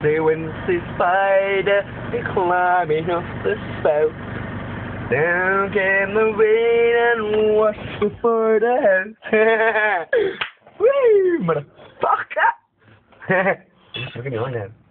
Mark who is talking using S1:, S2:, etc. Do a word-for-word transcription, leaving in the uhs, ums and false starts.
S1: The wincy spider, climbing up the spout. Down came the rain and washed before the house. Woo, motherfucker! Look at me on that.